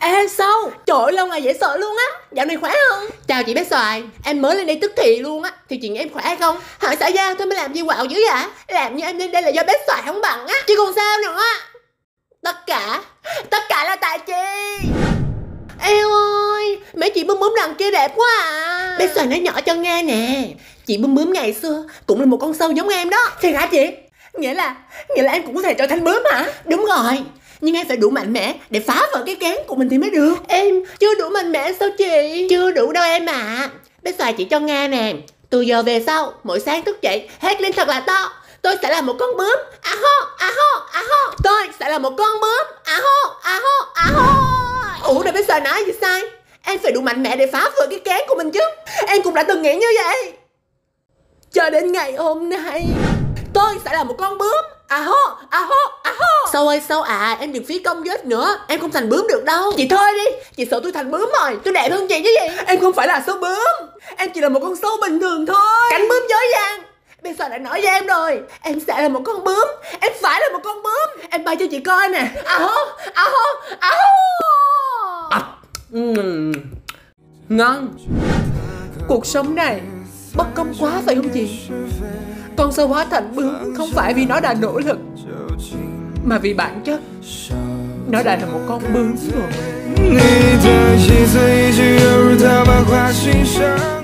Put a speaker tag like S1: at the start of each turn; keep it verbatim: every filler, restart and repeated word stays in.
S1: Ê sao? Trời ơi, lâu ngày dễ sợ luôn á. Dạo này khỏe không? Chào chị bé Xoài. Em mới lên đây tức thì luôn á. Thì chuyện em khỏe không? Hỏi xã giao tôi mới làm gì quạo dữ vậy? Làm như em lên đây là do bé Xoài không bằng á. Chứ còn sao nữa. Tất cả Tất cả là tại chị. Eo ơi, mấy chị bướm bướm đằng kia đẹp quá à. Bé Xoài nói nhỏ cho nghe nè. Chị bướm bướm ngày xưa cũng là một con sâu giống em đó. Thì hả chị? Nghĩa là Nghĩa là em cũng có thể trở thành bướm hả? Đúng rồi. Nhưng em phải đủ mạnh mẽ để phá vỡ cái kén của mình thì mới được. Em chưa đủ mạnh mẽ sao chị? Chưa đủ đâu em ạ. à. Bé Xoài chỉ cho nghe nè. Từ giờ về sau, mỗi sáng thức dậy hét lên thật là to: tôi sẽ là một con bướm. À hô, à hô, à hô. Tôi sẽ là một con bướm. À hô, à hô, à hô. Ủa để bé Xoài nói gì sai? Em phải đủ mạnh mẽ để phá vỡ cái kén của mình chứ. Em cũng đã từng nghĩ như vậy. Cho đến ngày hôm nay, tôi sẽ là một con bướm. À hô, à hô, à hô. Sao ơi sao à, em đừng phí công vết nữa. Em không thành bướm được đâu. Chị thôi đi, chị sợ tôi thành bướm rồi. Tôi đẹp hơn chị chứ gì. Em không phải là sâu bướm. Em chỉ là một con sâu bình thường thôi. Cánh bướm dối gian. Bây giờ đã nói với em rồi. Em sẽ là một con bướm. Em phải là một con bướm. Em bay cho chị coi nè. À hô, à hô, à hô. À, mm, ngon. Cuộc sống này bất công quá phải không chị? Con sâu hóa thành bướm không phải vì nó đã nỗ lực, mà vì bản chất nó đã là một con bướm rồi.